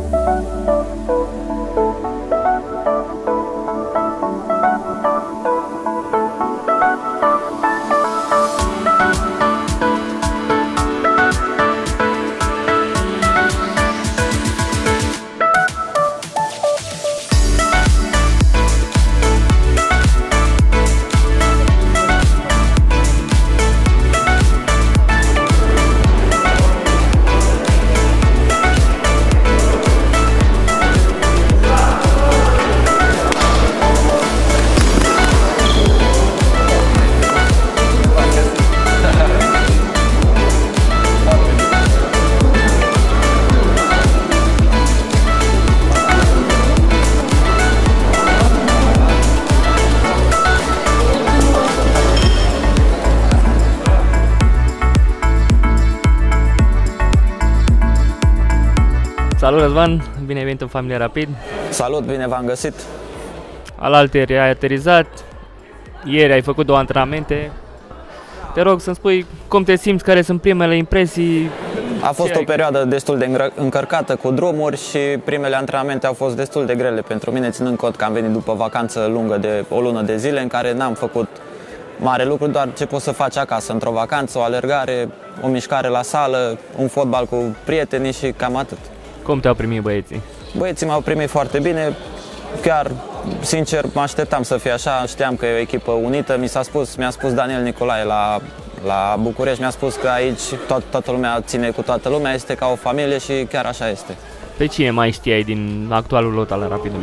Salut Răzvan, bine ai venit în Familia Rapid. Salut, bine v-am găsit. Alaltăieri ai aterizat, ieri ai făcut 2 antrenamente. Te rog să-mi spui cum te simți, care sunt primele impresii. A fost o perioadă destul de încărcată cu drumuri și primele antrenamente au fost destul de grele pentru mine, ținând cont că am venit după vacanță lungă de o lună de zile în care n-am făcut mare lucru, doar ce poți să faci acasă într-o vacanță, o alergare, o mișcare la sală, un fotbal cu prietenii și cam atât. Cum te-au primit băieții? Băieții m-au primit foarte bine, chiar sincer mă așteptam să fie așa, știam că e o echipă unită, mi-a spus Daniel Nicolae la București, mi-a spus că aici toată lumea ține cu toată lumea, este ca o familie și chiar așa este. Pe cine mai știai din actualul lot al Rapidului?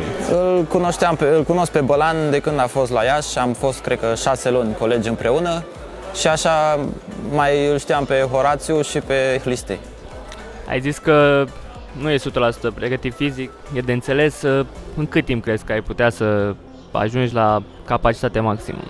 Îl cunosc pe Bălan de când a fost la Iași, am fost cred că 6 luni colegi împreună și așa mai îl știam pe Horațiu și pe Hlistei. Ai zis că nu e 100% pregătit fizic, e de înțeles. În cât timp crezi că ai putea să ajungi la capacitate maximă?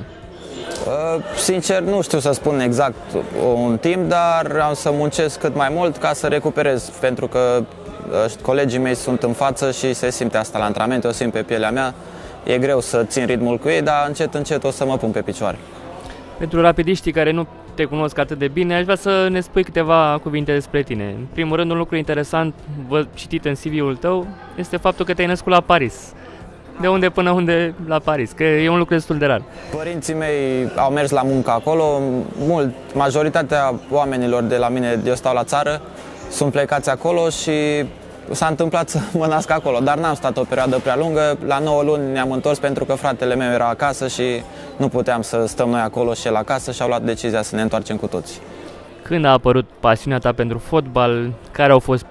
Sincer, nu știu să spun exact un timp, dar am să muncesc cât mai mult ca să recuperez, pentru că colegii mei sunt în față și se simte asta la antrenamente, o simt pe pielea mea. E greu să țin ritmul cu ei, dar încet, încet o să mă pun pe picioare. Pentru rapidiștii care nu te cunosc atât de bine, aș vrea să ne spui câteva cuvinte despre tine. În primul rând, un lucru interesant citit în CV-ul tău este faptul că te-ai născut la Paris. De unde până unde la Paris? Că e un lucru destul de rar. Părinții mei au mers la muncă acolo. Majoritatea oamenilor de la mine, eu stau la țară, sunt plecați acolo și s-a întâmplat să mă nasc acolo, dar n-am stat o perioadă prea lungă. La 9 luni ne-am întors pentru că fratele meu era acasă și nu puteam să stăm noi acolo și el acasă și au luat decizia să ne întoarcem cu toții. Când a apărut pasiunea ta pentru fotbal? Care au fost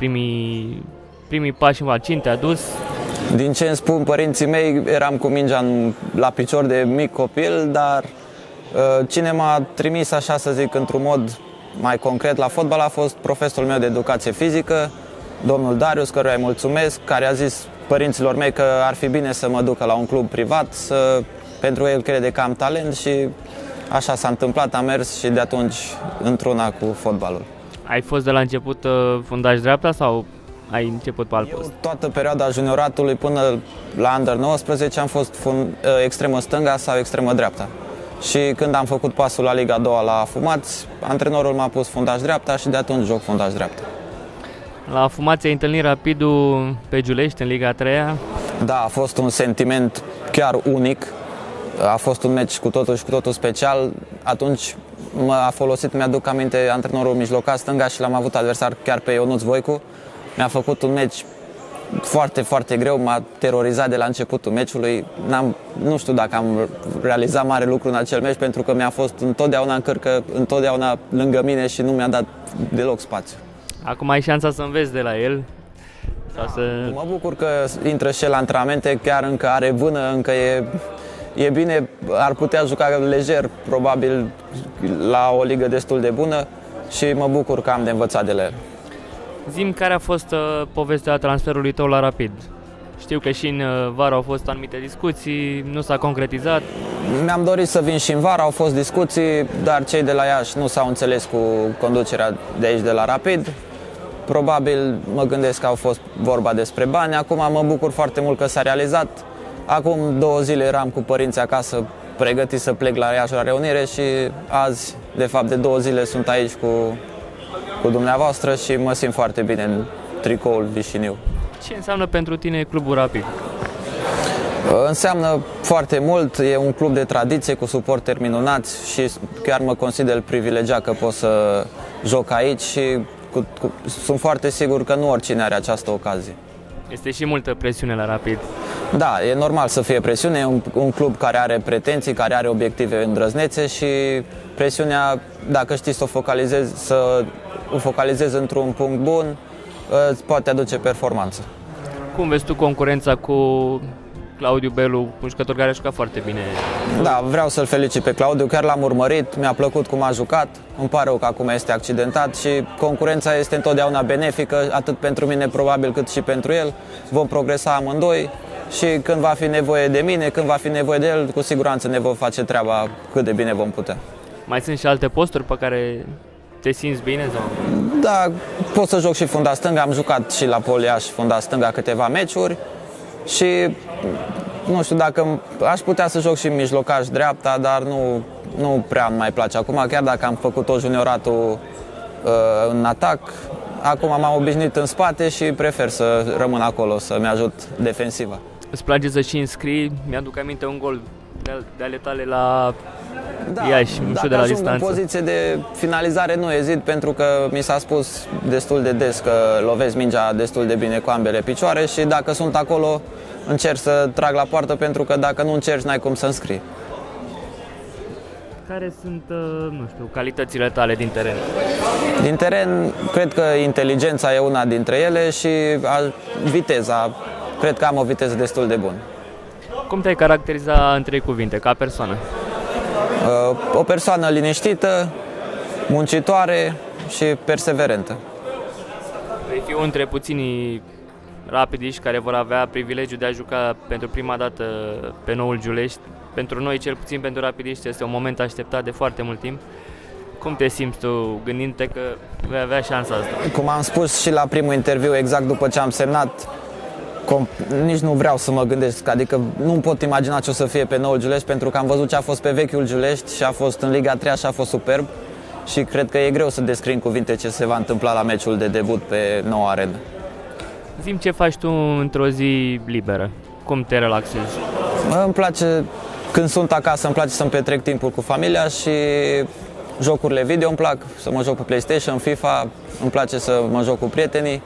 primii pași în cine te-a dus? Din ce îmi spun părinții mei, eram cu mingea la picior de mic copil, dar cine m-a trimis, așa să zic, într-un mod mai concret la fotbal a fost profesorul meu de educație fizică, domnul Darius, căruia îi mulțumesc, care a zis părinților mei că ar fi bine să mă ducă la un club privat, pentru că el crede că am talent și așa s-a întâmplat, am mers și de atunci într-una cu fotbalul. Ai fost de la început fundaș dreapta sau ai început pe alt post? Toată perioada junioratului până la Under 19 am fost extremă stânga sau extremă dreapta. Și când am făcut pasul la Liga 2 la Fumați, antrenorul m-a pus fundaș dreapta și de atunci joc fundaș dreapta. La Fumați ai întâlnit Rapidul pe Giulești în Liga 3-a? Da, a fost un sentiment chiar unic. A fost un meci cu totul și cu totul special. Atunci m-a folosit, mi-aduc aminte, antrenorul mijlocaș stânga și l-am avut adversar chiar pe Ionuț Voicu. Mi-a făcut un meci foarte, foarte greu, m-a terorizat de la începutul meciului. Nu știu dacă am realizat mare lucru în acel meci, pentru că mi-a fost întotdeauna în cărcă, întotdeauna lângă mine și nu mi-a dat deloc spațiu. Acum ai șansa să înveți de la el? Mă bucur că intră și el la antrenamente, chiar încă are vână, încă e bine, ar putea juca lejer, probabil, la o ligă destul de bună și mă bucur că am de învățat de la el. Zi-mi care a fost povestea transferului tău la Rapid. Știu că și în vară au fost anumite discuții, nu s-a concretizat. Mi-am dorit să vin și în vară, au fost discuții, dar cei de la Iași nu s-au înțeles cu conducerea de aici de la Rapid. Probabil mă gândesc că au fost vorba despre bani, acum mă bucur foarte mult că s-a realizat. Acum 2 zile eram cu părinții acasă, pregătit să plec la Iași la reunire și azi, de fapt de 2 zile, sunt aici cu dumneavoastră și mă simt foarte bine în tricoul Vișiniu. Ce înseamnă pentru tine Clubul Rapid? Înseamnă foarte mult, e un club de tradiție cu suporteri minunați și chiar mă consider privilegiat că pot să joc aici și sunt foarte sigur că nu oricine are această ocazie. Este și multă presiune la Rapid. Da, e normal să fie presiune, e un club care are pretenții, care are obiective îndrăznețe și presiunea, dacă știi să o focalizezi într-un punct bun, îți poate aduce performanță. Cum vezi tu concurența cu Claudiu Belu, un jucător care a jucat foarte bine? Da, vreau să-l felicit pe Claudiu, chiar l-am urmărit, mi-a plăcut cum a jucat, îmi pare rău că acum este accidentat și concurența este întotdeauna benefică, atât pentru mine probabil cât și pentru el. Vom progresa amândoi și când va fi nevoie de mine, când va fi nevoie de el, cu siguranță ne vom face treaba cât de bine vom putea. Mai sunt și alte posturi pe care te simți bine? Sau? Da, pot să joc și fundaș stânga, am jucat și la Poliaș fundaș stânga câteva meciuri și nu știu dacă aș putea să joc și mijlocaș dreapta, dar nu prea îmi mai place acum, chiar dacă am făcut tot junioratul în atac. Acum m-am obișnuit în spate și prefer să rămân acolo, să-mi ajut defensiva. Îți place să și înscrii? Mi-aduc aminte un gol de ale tale la Iași, nu știu de la distanță. În poziție de finalizare nu ezit, pentru că mi s-a spus destul de des că lovesc mingea destul de bine cu ambele picioare și dacă sunt acolo încerc să trag la poartă, pentru că dacă nu încerci n-ai cum să înscrii. Care sunt, nu știu, calitățile tale din teren? Din teren, cred că inteligența e una dintre ele și viteza. Cred că am o viteză destul de bună. Cum te-ai caracteriza în 3 cuvinte, ca persoană? O persoană liniștită, muncitoare și perseverentă. Vei fi unul dintre puținii rapidiști care vor avea privilegiul de a juca pentru prima dată pe Noul Giulești. Pentru noi, cel puțin pentru rapidiști, este un moment așteptat de foarte mult timp. Cum te simți tu gândindu-te că vei avea șansa asta? Cum am spus și la primul interviu, exact după ce am semnat, nici nu vreau să mă gândesc, adică nu pot imagina ce o să fie pe Noul Giulești, pentru că am văzut ce a fost pe vechiul Giulești și a fost în Liga 3 și a fost superb și cred că e greu să descrii în cuvinte ce se va întâmpla la meciul de debut pe noua arenă. Zi-mi ce faci tu într-o zi liberă, cum te relaxezi? Îmi place, când sunt acasă, îmi place să-mi petrec timpul cu familia și jocurile video îmi plac, să mă joc pe PlayStation, FIFA, îmi place să mă joc cu prietenii,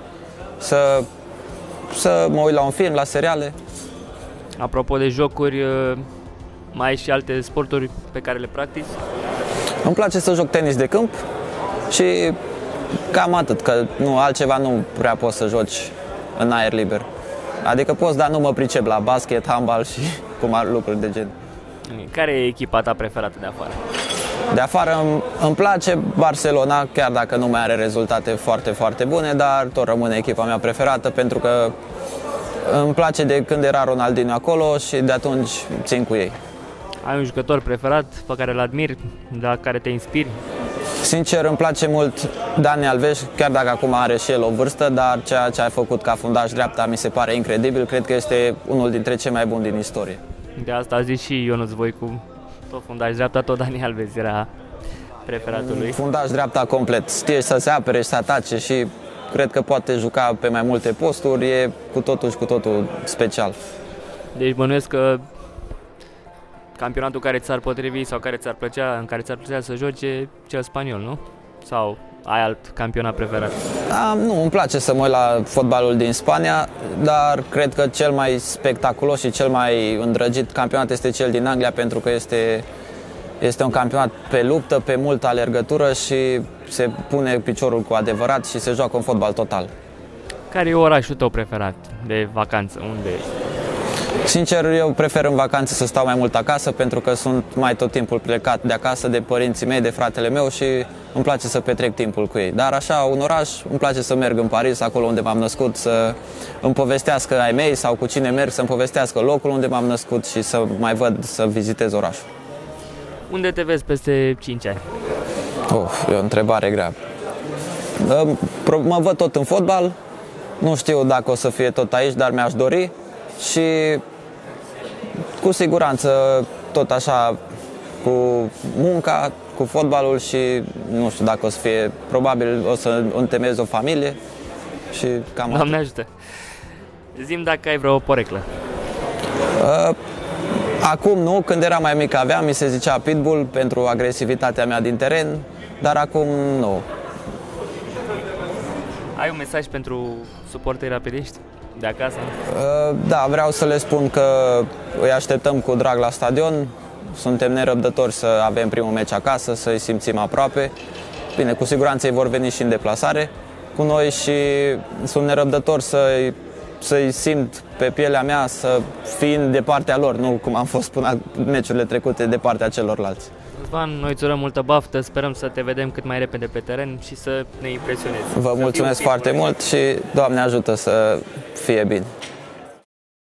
să mă uit la un film, la seriale. Apropo de jocuri, mai ai și alte sporturi pe care le practici? Îmi place să joc tenis de câmp și cam atât, că altceva nu prea poți să joci în aer liber. Adică poți, dar nu mă pricep la basket, handbal și lucruri de gen. Care e echipa ta preferată de afară? De afară îmi place Barcelona, chiar dacă nu mai are rezultate foarte, foarte bune, dar tot rămâne echipa mea preferată, pentru că îmi place de când era Ronaldinho acolo și de atunci țin cu ei. Ai un jucător preferat pe care îl admiri, la care te inspiri? Sincer, îmi place mult Dani Alves, chiar dacă acum are și el o vârstă, dar ceea ce a făcut ca fundaș dreapta mi se pare incredibil. Cred că este unul dintre cei mai buni din istorie. De asta a zis și Ionuț Voicu, tot fundaș dreapta, tot Dani Alves era preferatul lui. Fundaș dreapta complet, știe să se apere și să atace și cred că poate juca pe mai multe posturi, e cu totul special. Deci bănuiesc că campionatul care ți-ar potrivi sau în care ți-ar plăcea să joci e cel spaniol, nu? Sau ai alt campionat preferat? Nu, îmi place să mă uit la fotbalul din Spania, dar cred că cel mai spectaculos și cel mai îndrăgit campionat este cel din Anglia, pentru că este un campionat pe luptă, pe multă alergătură și se pune piciorul cu adevărat și se joacă un fotbal total. Care e orașul tău preferat de vacanță? Unde ești? Sincer, eu prefer în vacanțe să stau mai mult acasă, pentru că sunt mai tot timpul plecat de acasă, de părinții mei, de fratele meu și îmi place să petrec timpul cu ei. Dar așa, un oraș, îmi place să merg în Paris, acolo unde m-am născut, să îmi povestească ai mei sau cu cine merg, să-mi povestească locul unde m-am născut și să mai văd, să vizitez orașul. Unde te vezi peste 5 ani? E o întrebare grea. Mă văd tot în fotbal, nu știu dacă o să fie tot aici, dar mi-aș dori și cu siguranță tot așa cu munca, cu fotbalul și nu știu dacă o să fie, probabil o să întemeiez o familie și cam Doamne ajută! Zi-mi dacă ai vreo poreclă. Acum nu, când eram mai mic aveam, mi se zicea Pitbull pentru agresivitatea mea din teren, dar acum nu. Ai un mesaj pentru suporterii Rapidiști de acasă? Da, vreau să le spun că îi așteptăm cu drag la stadion. Suntem nerăbdători să avem primul meci acasă, să-i simțim aproape. Bine, cu siguranță ei vor veni și în deplasare cu noi și sunt nerăbdător să-i simt pe pielea mea, să fiind de partea lor, nu cum am fost până meciurile trecute de partea celorlalți. Răzvan, noi îți urăm multă baftă, sperăm să te vedem cât mai repede pe teren și să ne impresionezi. Vă mulțumesc foarte mult și Doamne ajută să fie bine.